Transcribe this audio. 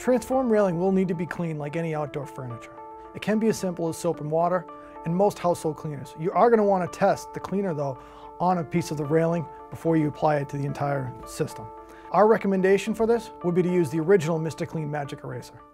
Transform railing will need to be cleaned like any outdoor furniture. It can be as simple as soap and water and most household cleaners. You are going to want to test the cleaner though on a piece of the railing before you apply it to the entire system. Our recommendation for this would be to use the original Mr. Clean Magic Eraser.